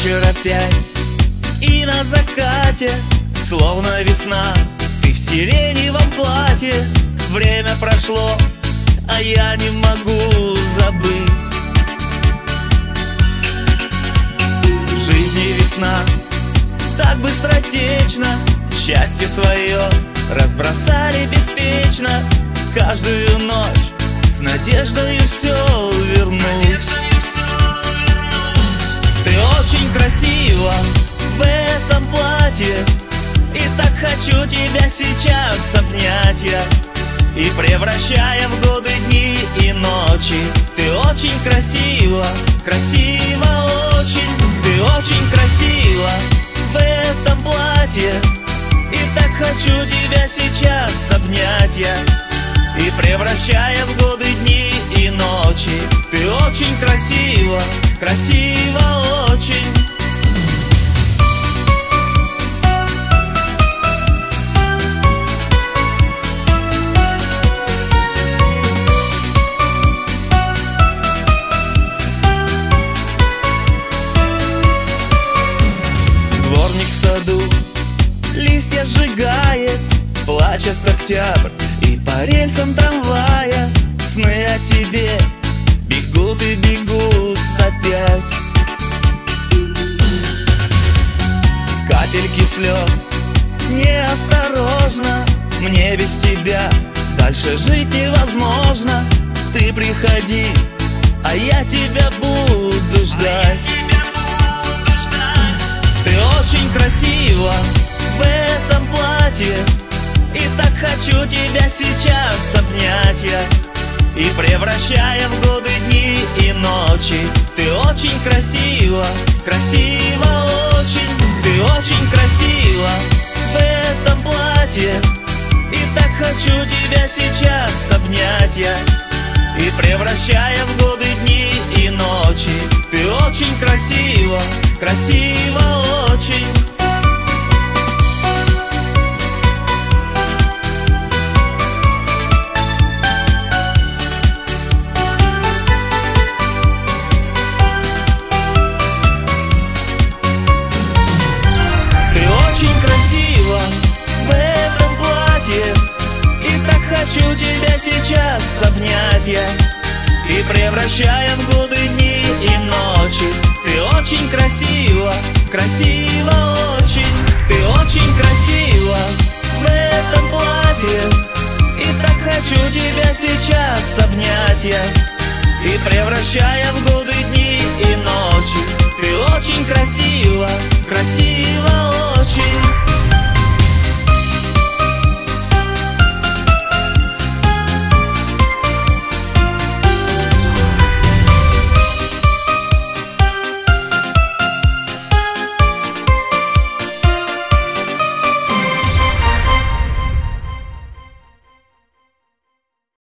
вечер опять, и на закате, словно весна, ты в сиреневом платье. Время прошло, а я не могу забыть. В жизни весна так быстротечно, счастье свое разбросали беспечно. Каждую ночь с надеждой все вернуть. Ты очень красива в этом платье, и так хочу тебя сейчас обнять я. И превращая в годы дни и ночи. Ты очень красива, красива очень. Ты очень красива в этом платье, и так хочу тебя сейчас обнять я. И превращая в годы дни и ночи. Ты очень красива, красива очень. Дворник в саду листья сжигает, плачет октябрь, и по рельсам трамвая сны о тебе бегут и бегут опять. Капельки слез, неосторожно, мне без тебя дальше жить невозможно. Ты приходи, а я тебя буду ждать. Ты очень красива в этом платье, и так хочу тебя сейчас обнять я. И превращая в годы дни и ночи. Ты очень красива, красива очень. Ты очень красива в этом платье, и так хочу тебя сейчас обнять я. И превращая в годы дни и ночи. Ты очень красива, красива очень. В этом платье, и так хочу тебя сейчас обнять я. И превращая в годы дни и ночи. Ты очень красива, красива очень. Ты очень красива в этом платье, и так хочу тебя сейчас обнять я. И превращая в годы дни и ночи. Ты очень красива, красива очень.